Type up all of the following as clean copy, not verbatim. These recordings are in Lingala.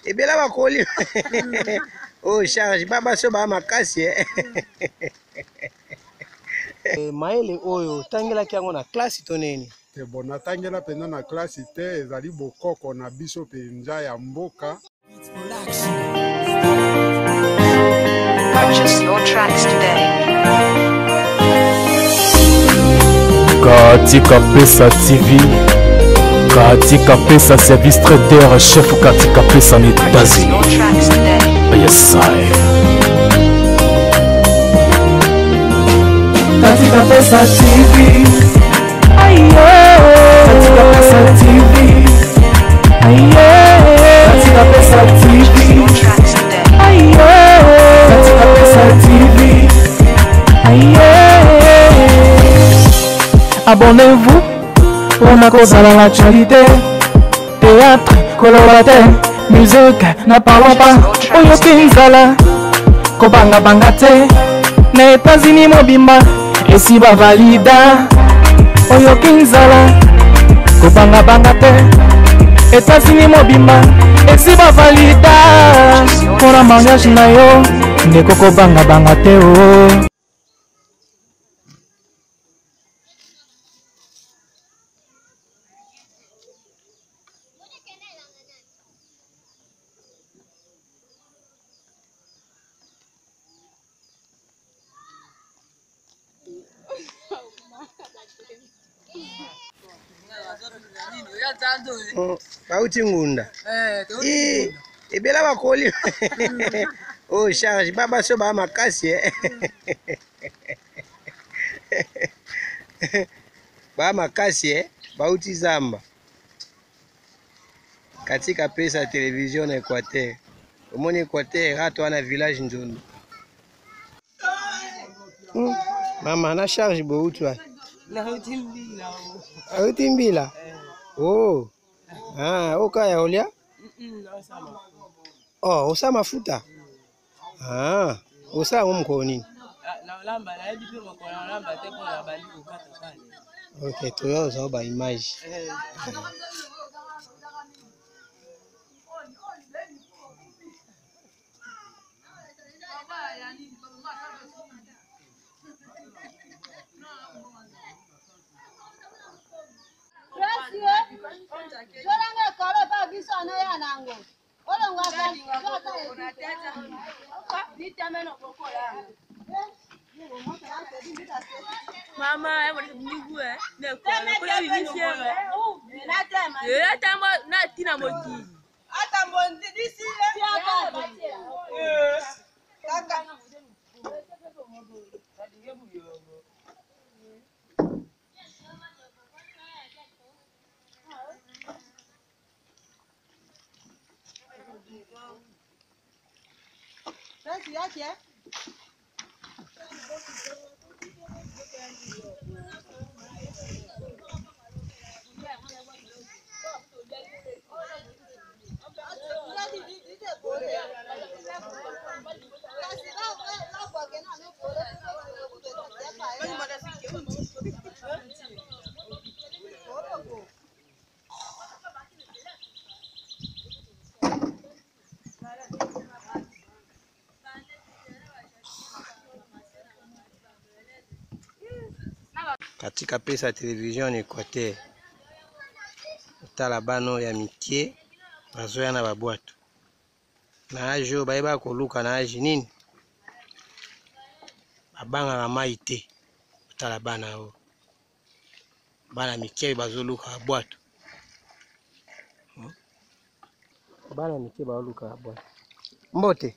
ebela bakoli. Oh charge baba so ba makasi. Maele oyo tangelaki yango na classe to nini? Bon natangela penza na classe te ezali bokoko na biso penza ya mboka. Purchase your tracks today. Katika Pesa TV, Katika Pesa Service Trader, chef Katika Pesa Netazi. Yes, I. Katika Pesa TV, ayo. Katika Pesa TV, ayo. Katika Pesa TV, ayo. Katika Pesa TV, ayo. Abonnez-vous pour ma cause à l'actualité. Théâtre, colorataire, musique, n'en parlons pas. Oyo Kinzala, Kobanga Bangate, na États-Unis mobimba, et si ba valida. Oyo Kinzala, Kobanga Bangate, États-Unis mobimba, et si ba valida. Pour la mariage na yo, ndeko Kobanga Bangate oh. Bauti ngunda. Ebela bakoli. Oh charge baba so ba makasi. Ba makasi bauti zamba. Katika Pesa Television Equateur. Omoni Equateur rato wana village Njondo. Mama na charge bauti wa. Na utimbila. Utimbila. Oh. Ah, okaya olia? Oh, osa mafuta. Ah, osa ngomko nini? Na lamba na ebi mo ko na lamba te ko na bali ko kata kale. Okay, toyo za ba image. Mama, eu vou dizer né? Quando eu vi cima, eu até na tina moti. Ata mbondi disi Katika Pesa Television Equateur. Tala bano ya mitie bazoya na babwato. Na ajo bayeba koluka na aji nini? Babanga na mai te. Tala bana o. Bana mitie bazoluka babwato. Bana mitie bazoluka babwato. Mbote.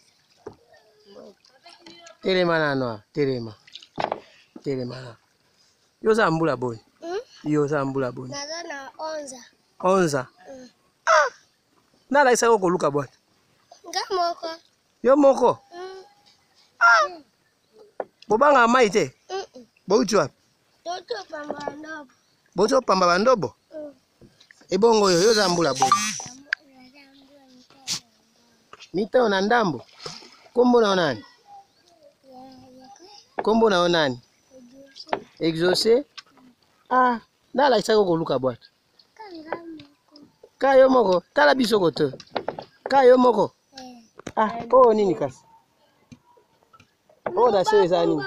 Telema na noa, telema. Telema na. Yo za mbula boni. Yo za mbula boni. Nazana 11. 11. Ah. Nala isa ko luka bwana. Ngamoko. Yo moko. Ah. Bobanga mai te. Bouti wapi? Toto pamba ndobo. Boto pamba bandobo. Ebongo yo za mbula boni. Mita ona ndambo. Kombo na nani? Kombo na nani? Exaucé. Ah, nala isa ko luka bwana. Kayo moko, tala biso koto. Kayo moko. Ah, oh nini kasi? Oh, da so eza nini?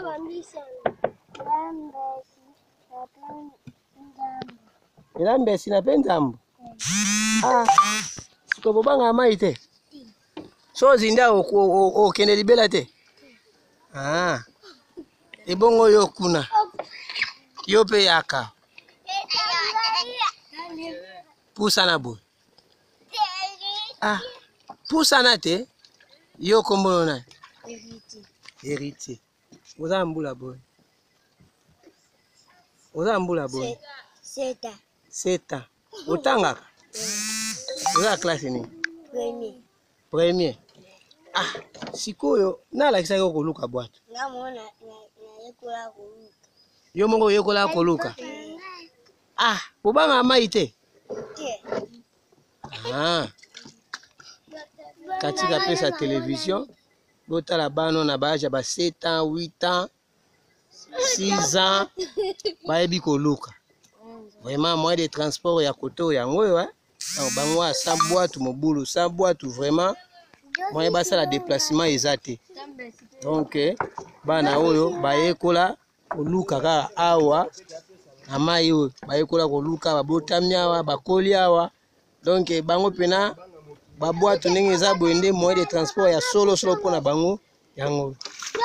Ela mbesi na penzambo. Ah, siko bobanga mai te. So zinda o kende libela te. Ah. Ebongo yo kuna. Yo pe yaka. Pusana bo. Ah, pusana te. Yo kombono na. Héritier. Oza mbula boy. Oza mbula boy. Seta. Otanga. Oza classe ni. Premier. Ah, sikoyo na lakisa yo koluka bwato. Yo mongo yekola koluka. Ah, bobanga mai te. Ah. Katika pesa télévision. Botala bano na baja ba 7 ans, 8 ans, 6 ans. Baebi koluka. Vraiment moyen de transport ya koto yango yo, hein. Donc bango sa boîte mobulu, sa boîte vraiment moyen basa la déplacement ezate. Donc bana oyo bayekola koluka ka awa na mai oyo bayekola koluka babotami awa bakoli awa. Donc bango pena ba boîte ndenge eza boende moyen de transport ya solo pona bango yango.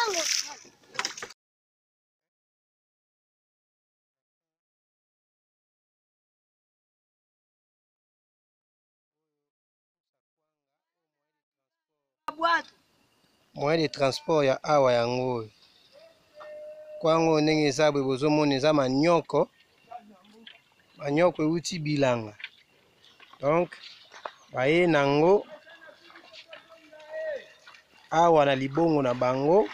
Moyen de transport ya awa yango. Kwango ndenge eza bwe bozomona eza manyoko. Manyoko euti bilanga. Donc baye nango awa na libongo na bango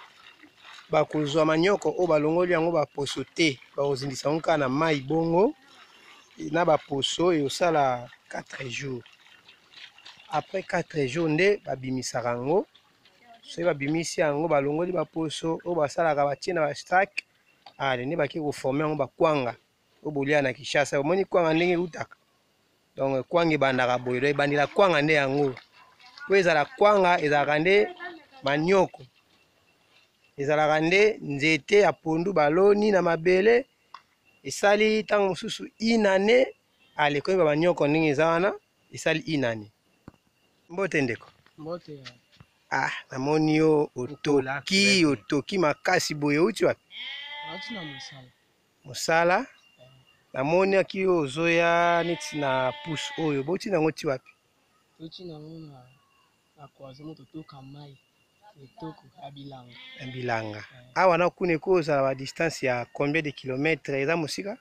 bakozwa manyoko o balongoli yango baposo te bakozindisa ngo kaka na mai bongo na baposo eosala 4 jours. Après 4 jours nde babimisaka yango. Soki babimisi yango balongoli baposo o basalaka batie na bastack ale nde baki koforme yango bakwanga o bolia na Kinshasa. Omoni kwanga ndenge eutaka. Donc kwanga ebandaka boye do ebandela kwanga nde yango. Po ezala kwanga ezalaka nde manyoko. Ezalaka nde nzete ya pondu baloni na mabele esali ntango mosusu inane ale koyeba banyoko ndenge eza wana esali inane. Mbote ndeko. Mbote. Ah, namoni yo otoki makasi boye uti wapi? Ati na mosala. Mosala? Namoni aki yo ozoya neti na pousse oyo boti nango ti wapi? Toti nango na kwazo moto toka mai. Etoko ya bilanga. Bilanga. Awa na kuna ekozala ba distance ya combien de kilomètres eza mosika?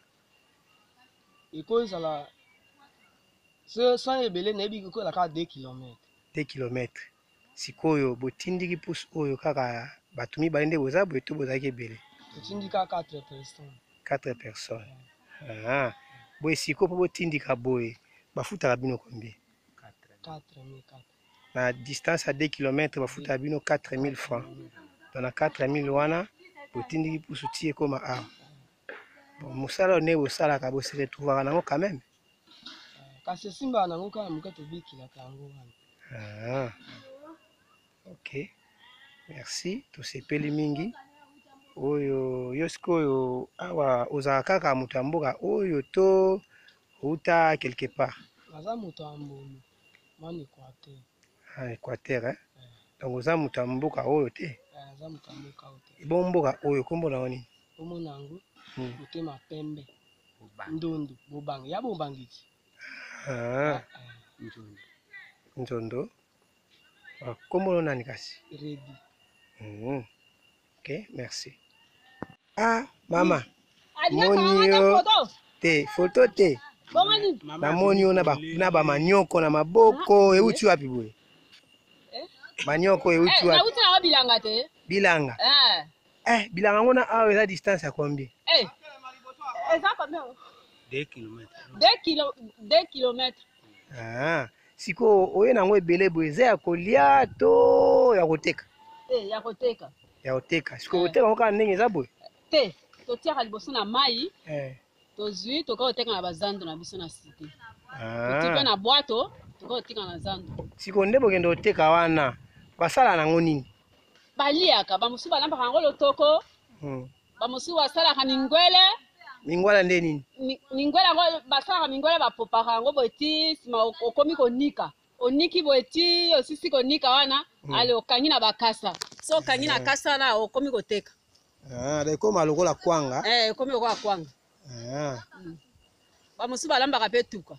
Ekozala so ebele na yebi kokola ka 2 km. 2 km. Sikoyo botindiki pousse oyo kaka bato mibale nde boza boye to bozalaki ebele? Totindika 4 personnes. 4 personnes. Ah. Boye siko po botindika boye bafutaka bino combien? 4000. Na distance à 2 km bafuta bino 4000 francs. Dans na 4000 wana botindiki pousse tie koma awa. Bon mosala ne bosalaka bo se retrouvera nango quand même. Kasi simba nango kaka moketo bikila tango wana. Ah. Ok. Merci. Tosepeli mingi. Oyo yosko awa ozala kaka moto ya mboka oyo to uta quelque part. Naza moto ya mbulu. Mwana Équateur. Ah, Équateur, hein? Donc oza moto ya mboka oyo te. Naza moto ya mboka oyo te. Bon mboka oyo kombo na nini? Kombo nango Motema Pembe. Ndundu bobanga ya bobangiki. Ah. Nzondo. Ah, kombo nani kasi? Ready. Ok, merci. Ah, mama. Moni yo te, photo te. Namoni yo na ba manyoko na maboko euti wapi boye? Manyoko euti wapi? Nauti na bilanga te. Bilanga. Bilanga ngona awa eza distance ya combien? Eza combien? 2 km. 2 km. Ah, siko oye nango ebele boye eza ya kolia to ya koteka? Ya koteka. Ya koteka. Siko koteka ngo kaka ndenge eza boye? Te, totiaka liboso na mai. Eh. Tozwi toka koteka na bazando na biso na cité. Ah. Totipe na boato, tokotika na zando. Siko nde bokende oteka wana. Basala nango nini? Baliaka bamosusu balambaka yango lotoko. Bamosusu basalaka mingwele. Mingwala nde nini? Mingwele yango basalaka mingwele bapopaka yango boti sima okomi konika. Oniki boti osisi konika wana ale okangi na bakasa. So okangi na kasa na okomi koteka. Dekoma lokola kwanga. Okomi lokola kwanga. Bamosusu balambaka pe tuka.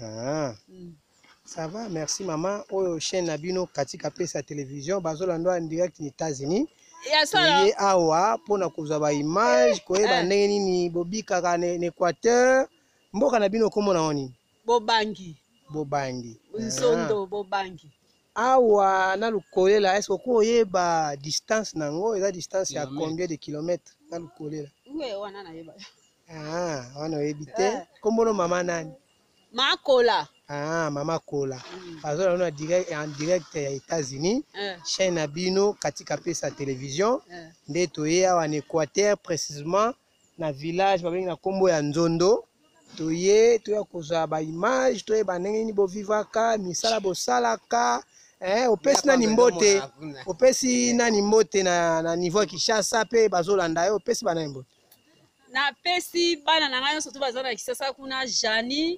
Ça va, merci maman. Oyo chaîne Nabino katika pesa télévision bazolando en direct aux États-Unis. Et awa pona kozwa ba image koyeba ndenge nini bobikaka na Équateur. Mboka Nabino komona woni? Bobangi. Nzondo bobangi. Awa na lukolela est-ce que koyeba distance nango eza distance ya combien de kilomètres na lukolela? Ouais, wana na yeba. Wana oyebite. Kombono mama nani? Makola. Mama Kola. Bazolanda en direct ya États-Unis. Chaîne Nabino katika pesa télévision. Nde toye awa en Équateur précisément na village babengi na kombo ya Nzondo. Toye kozwa ba image, toye banenge ni bo vivaka, misala bosalaka. Opesi nani mbote. Opesi nani mbote na niveau Kinshasa pe bazolanda yo opesi bana mbote. Na pesi bana na ngayo surtout bazana Kinshasa kuna Jani,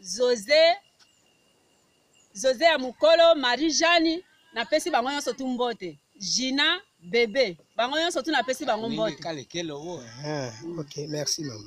José ya Mukolo, Marie Jani, na pesi bango nyonso tu mbote. Gina, bébé, bango nyonso tu na pesi bango mbote. OK, merci maman.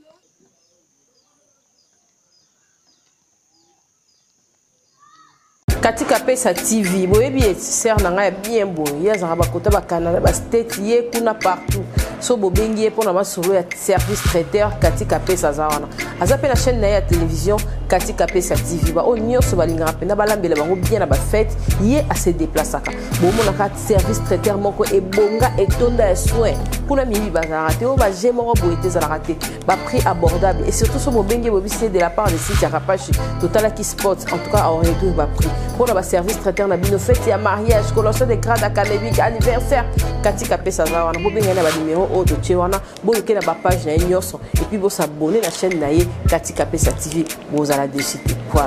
Katika pesa TV boyebi sœur na nga bien bon ya za ba kota ba Canada ba state ye kuna partout so bobengi pour na masolo ya service traiteur katika pesa za wana azape na chaîne na ya télévision katika pesa TV ba onyo so balinga penda balambela bango bien na ba fête ye a se déplaçaka bomona ka service traiteur moko ebonga etonda ya soin kuna mibi ba raté o ba jemoro boete za raté ba prix abordable et surtout so bobengi bobisi de la part de site ya Rapachi Total Aki Sports en tout cas on réduit ba prix pour le service traiteur na bino fête ya mariage colossal de grade académique anniversaire katika pesa za wana bobenga na ba numéro o to chewana boyoke na ba page na nyoso et puis bo s'abonner na chaîne na ye katika pesa TV boza la décide voilà.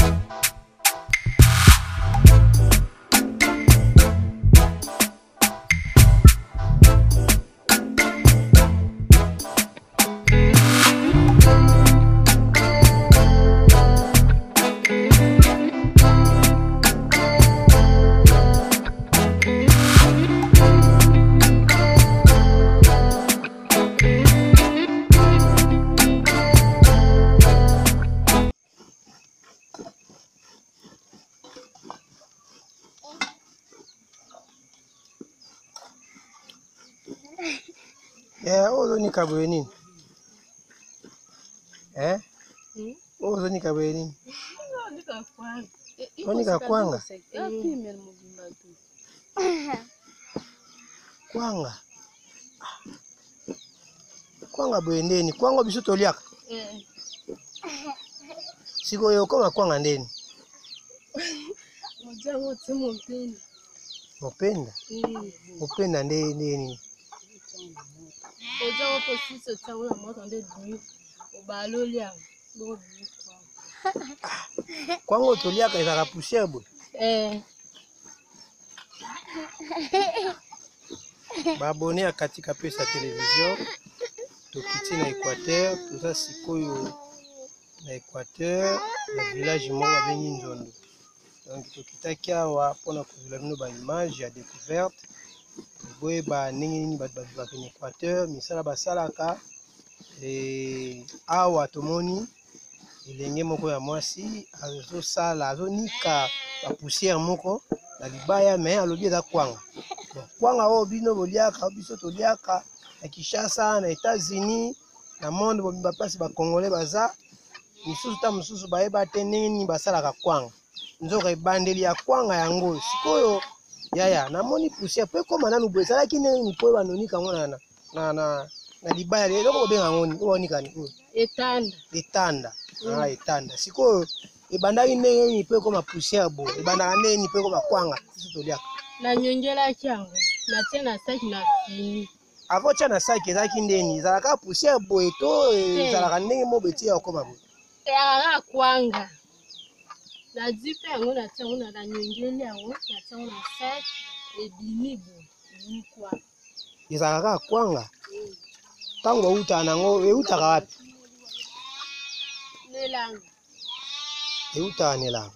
Ozoni kaboye nini? Ozoni kaboye nini? Onika kwanga. Kwanga. Kwanga boye ndeni? Kwanga biso toliaka. Siko yo koma kwanga ndeni? Mojango timo mpenda. Mopenda? Mopenda ndeni? Ojango po siso changu na moto nde dui. Obalolia. Kwango toliaka ezaka poussière boye. Babone ya katika pesa télévision. Tokiti na Équateur, toza sikoyo na Équateur, na village moko babengi Nzondo. Donc tokitaki awa pona kozula bino ba image ya découverte. Boye ba ndenge nini bato bavivaka na Équateur, misala basalaka. Awa tomoni elenge moko ya mwasi azosala azonika ba poussière moko na libaya mais alobi eza kwanga. Kwanga oyo bino boliaka biso toliaka na Kinshasa na États-Unis na monde bobimba place ba Congolais baza misusu ta misusu bayeba te ndenge nini basalaka kwanga. Nzoka ebandeli ya kwanga yango sikoyo yaya namoni poussière pe koma nanu boye ezalaki ndenge nini po banonika ngo na libaya lelo ko benga ngoni onika ni etanda etanda sikoyo ebandaki ndenge nini pe koma poussière bo ebandaka ndenge nini pe koma kwanga biso toliaka na nyongela kyango na tena saki na fini avant tia na saki ezalaki ndeni ezalaka poussière boye to ezalaka ndenge mo betia okoma boye ezalaka kwanga La dupe yango na tia na la nyongeli yango na tia na sac et binibo ni kwa. Ezalaka kwanga. Tango bauta nango eutaka wapi? Nelanga. Eutaka nelanga.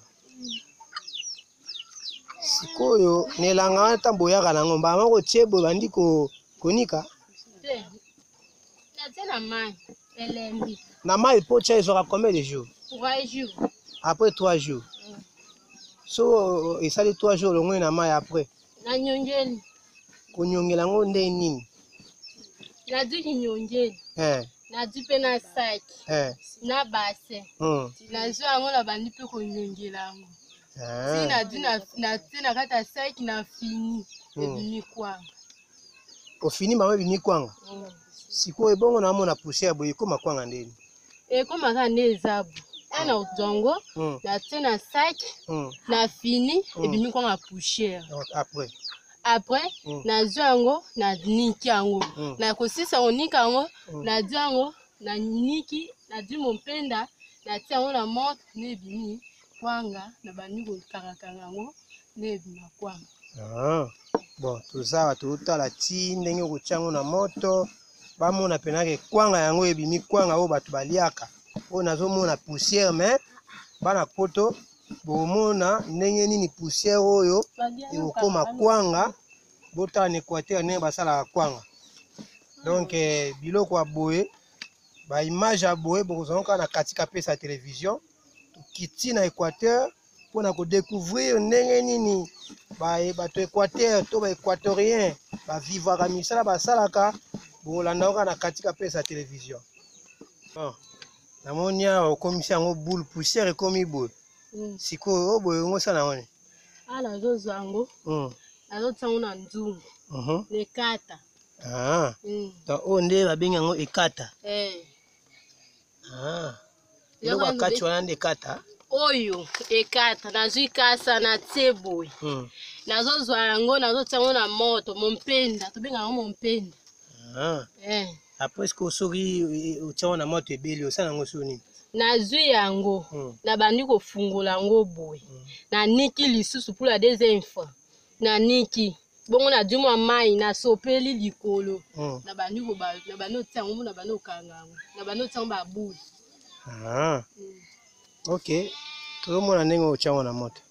Sikoyo nelanga ata boyaka nango mbama ko tiebo bandi konika. Te. Na tia na mai elembi. Na mai pocha ezora combien de jours? 3 jours. Après 3 jours. So esali 3 jours longo na mai après. Na nyongeli. Konyongela ngo nde nini? Na duki nyongeli. Na dupe na sac. Na bassin. Na zo yango na bandi pe konyongela yango. Si na du na kata sac na fini. Ebimi kwanga. Ofini mama ebimi kwanga. Siko ebongo na mona poussière boye koma kwanga ndeni. Koma ka nezabu. Na udongo, na tena sac, na fini ebimi kwanga poussière. Après na zango na niki yango. Na kosisa onika yango, na zango na niki na di mompenda na tia yango na montre ne bimi kwanga na bandi ko kanga yango ne bima kwanga. Bon, tozawa totala ti ndenge kochango na moto. Bamona penake kwanga yango ebimi kwanga o bato baliaka. O nazomona poussière mais bana poto bomona ndenge nini poussière oyo ekoma kwanga bota en Équateur ne basala kwanga. Donc biloko aboye ba image aboye bokozonka na katika pesa télévision kiti na Équateur pona ko découvrir ndenge nini bato Équateur to ba équatorien ba vivaka misala basalaka bolanda oka na katika pesa télévision. Bon, namoni awa okomisi yango boule poussière ekomi boye. Sikoyo boye ngo sala ngone. Ala zozo yango. Azotango na nzungu. Nekata. Donc onde babenga yango ekata. Iloko akati wana nde ekata. Oyo ekata nazwi kasa na teboy. Nazozwa yango nazotango na moto mompenda tobenga yango mompenda. Après ce que soki otiango na moto ebeli osala yango so nini? Nazwi yango na bandi kofungola yango boye. Na niki lisusu pour la deuxième fois. Na niki bongo na dimo mai na sopeli likolo. Na bandi ko ba na bandi otiango na bandi okanga yango. Na bandi otiango ba boule. OK. Tozomona ndenge otiango na moto.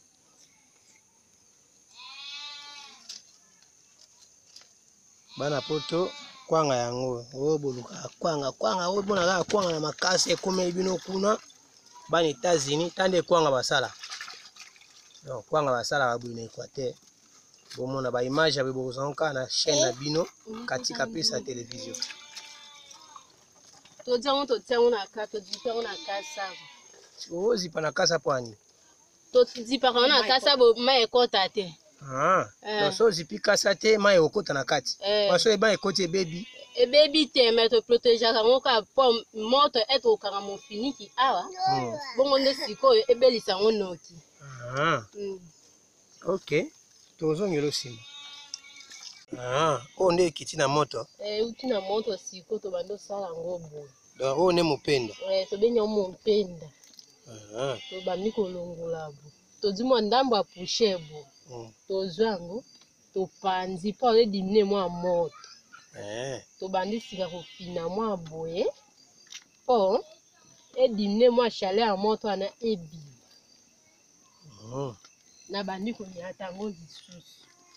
Bana poto kwanga yango oboluka kwanga obona ka kwanga na makasi ekomeli bino kuna bana États-Unis tande kwanga basala. Donc kwanga basala babuyi na Équateur. Bomona ba image ya bozonka na chaîne na bino katika pesa télévision. Totiango na kata totiango na kasa. Ozipa na kasa pwani. Tozipa na kasa bo mai ekota te. Donc so zipi kasa te mai okota na kati. Paso eba ekoti baby. Baby te mais te protéger yango ka po moto eto kanga mon finiki awa. Bongo nde sikoyo ebelisa ngo noki. OK. Tozongelo sima. Onde kiti na moto. Uti na moto siko to bando sala ngo boye. Donc one mopenda. To benya mompenda. To bami kolongola bo. To di mo ndambo a poussière bo. To zwango to panzi pa le dimine mo moto. To bandi sika ko fina mo boye. Po e dimine mo chaleur a moto ana ebi. Na bandi ko nyata ngo lisusu.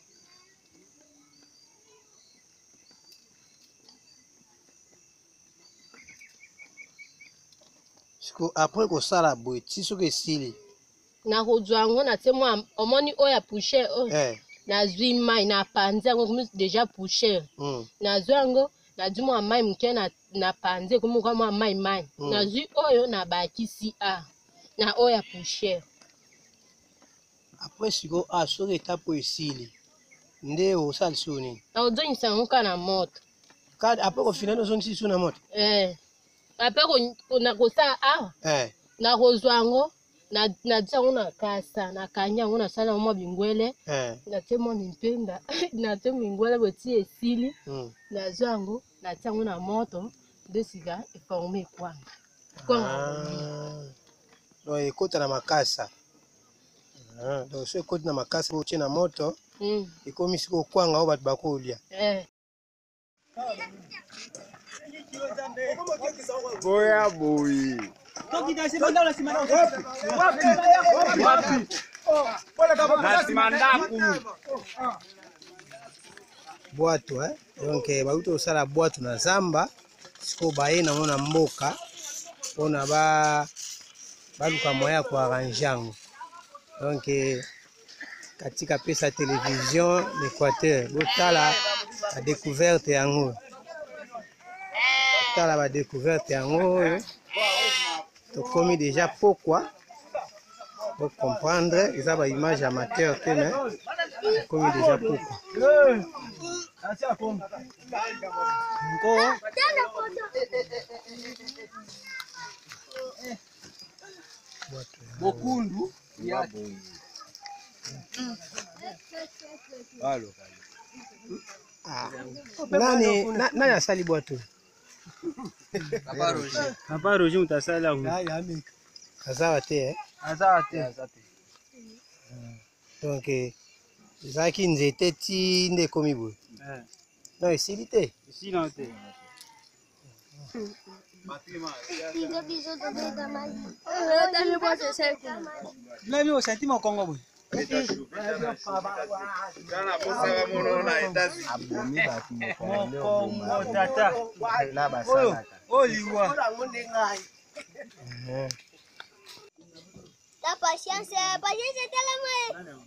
Après ko sala boye ti soki esili na kozwa yango na te mwa omoni oyo poussière na zwi mai na panzi yango comme déjà poussière na zwa yango na zwi mwa mai mke na panzi comme kwa mwa mai na zwi oyo na bakisi na oyo poussière. Après siko soki etapo esili nde osalisi nini? Na ozongisa yango ka na moto. Après kofina ozongisi su na moto? Après na kosala na kozwa yango na tsango na kasa na kanya yango na sala mwa bingwele na temo nimpenda na temo bingwele boti esili na zango na tsango na moto desika eforme kwanga donc ekota na makasa. Donc so ekoti na makasa otie na moto ekomi siko kwanga oyo bato bakolia. Boya boyi. Bwato donc bauti osala bwato na zamba siko baye nango na mboka mpona baluka moya ya koarrange yango. Donc katika pesa télévision l'Équateur botala badécouverte yango, botala badécouverte yango oyo tokomi déjà pokwa pour comprendre eza baimage amateur te mais tokomi déjà pokwa. Bokundu nani asali bwato? Papa Roger mutasala azawa te donc ezalaki nzete ti nde ekomi boye non esili te Bilabi osenti mokongo boye. Mokongo tata. Oliwa. La patience est tellement.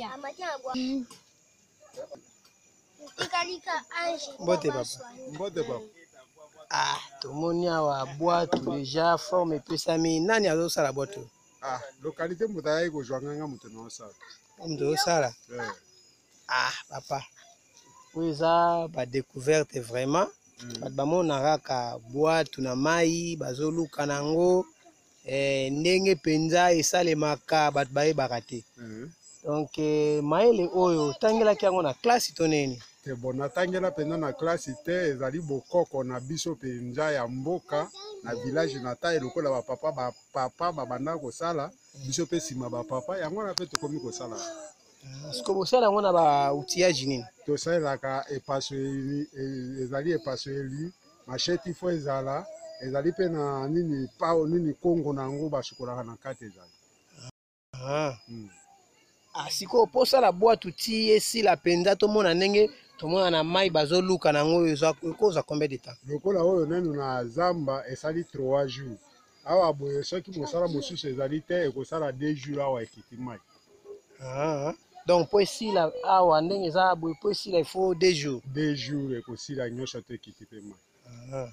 Mbote papa. Tomoni awa bwato déjà forme epesami. Nani azosala bwato? Localité moto ayaki kozwanganga moto na osala. Moto osala? Papa oyo eza badécouverte vraiment. Bato bamonaka kaka bwato na mai bazoluka nango ndenge mpenza esalemaka bato bayebaka te. Donc mayele oyo otangelaki yango na klasi to nini? Bon, natangela mpenza na klasi te, ezali bokoko na biso mpenza ya mboka na village na taille lokola bapapa babanda kosala biso mpe nsima bapapa yango wana mpe tokomi kosala. Siko bosala yango na baoutillage nini? Tosalelaka epasoeli, ezali epasoeli machete fo ezala ezali mpe na nini pao nini kongo na yango basukolaka na kati ezali. Siko posala bwato ti esila mpenza tomona ndenge tomona na mai bazoluka nango ekoza combien de temps? Lokola oyo nenu na zamba esali 3 jours. Awa boye soki mosala mosusu ezali te ekosala 2 jours awa ekiti mai. Donc po esila awa ndenge eza boye po esila il faut 2 jours. 2 jours ekosila nyonso te ekiti pe mai.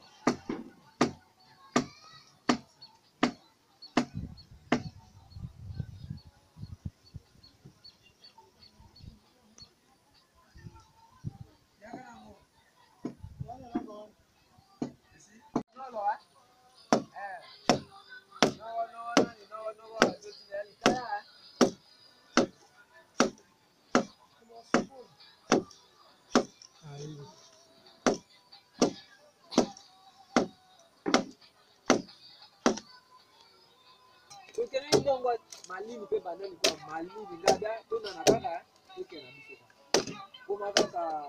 Malini pe banani kwa malini ngada tona na kaka toke na biso koma kaka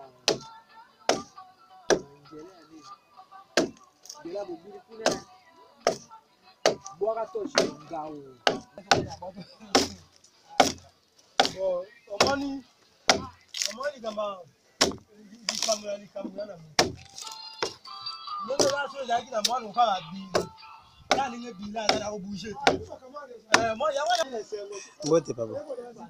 ngele ani ngela bobili kuna bwaka toshe ngao omoni kama likamula na mtu ndio laso zaki na mwana ukala bili Mbote papa.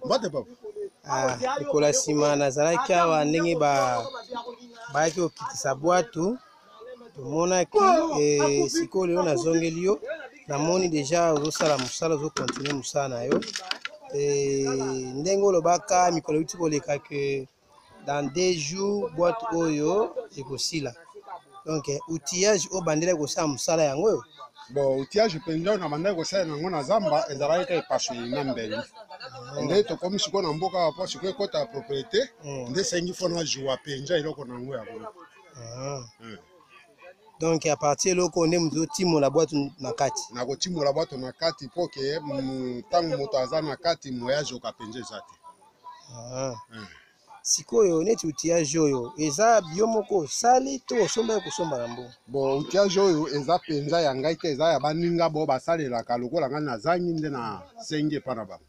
Ekola nsima nazalaki awa ndenge bayaki kokitisa bwato tomonaki sikoyo lelo nazongeli yo namoni deja ozosala mosala ozokontinue mosala na yo ndenge olobaka mikolo euti koleka ke dans 2 jours bwato oyo ekosila donc outillage oyo bandela ekosala mosala yango oyo. Bon, outillage mpenza na bandaki kosala nango na zamba ezalaki kaka epasoli na mbeli nde tokomi sikoyo na mboka awa mpo sikoyo ekota ya propriété nde esengi fo na juwa mpenza eloko nango yango. Donc à partir de là on est mzo timo la boîte na kati. Na ko timo la boîte na kati pour que tango moto aza na kati moyage okapenje zate. Ah. Sikoyo neti utiage oyo eza biomoko sali to somba ko somba nambo. Bon utiage oyo eza penza ya ngai te eza ya baninga bo basalelaka lokola nga na zangi nde na senge pana ba.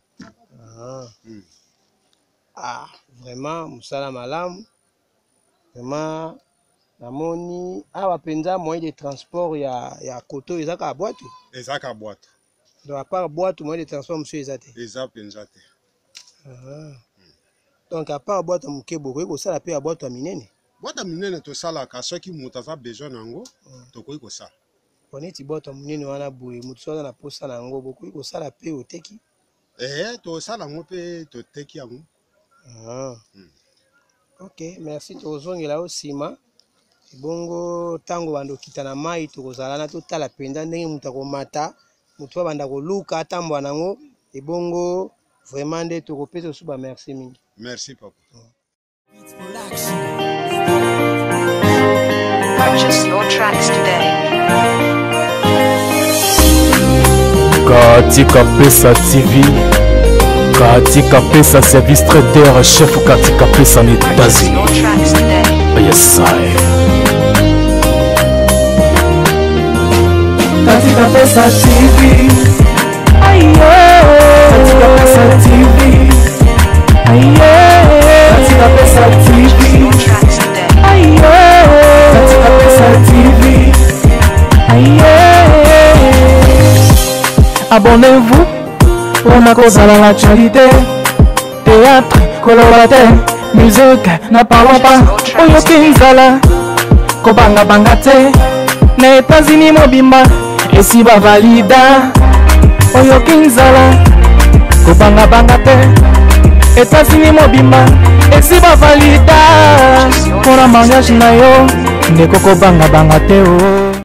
Ah, vraiment musala malamu. Vraiment namoni awa penza moyen de transport ya koto eza ka boîte. Eza ka boîte. Donc à part boîte moyen de transport monsieur eza te. Eza penza te. Donc à part boîte mukebo ko sala pe ya boîte minene. Boîte minene to sala ka soki mutu aza besoin nango to ko sala. Boneti boîte minene wana boye mutu soza na posa nango boko ko sala pe oteki. To sala ngo pe to teki yango. Ok, merci tozongela osima. Bongo tango bando kitana mai tokozala na totala penda ndenge mutu akomata mutu banda koluka tambo nango ebongo vraiment nde tokopesa suba merci mingi. Merci papa. Purchase your tracks today. Katika Pesa TV, Katika Pesa Service Trader, chef Katika Pesa ni Tazi. Yes, I. Katika Pesa TV, aye. Katika Pesa TV, aye. Katika Pesa TV, aye. Katika Pesa TV, aye. Abonnez-vous pour ma cause à l'actualité. Théâtre, colorataire, musique, n'en parlons pas. Oyo Kinzala, Kobanga Bangate, na États-Unis mobimba, et si ba valida. Oyo Kinzala, Kobanga Bangate, États-Unis mobimba, et si ba valida. Pour la mariage na yo, ndeko Kobanga Bangate oh.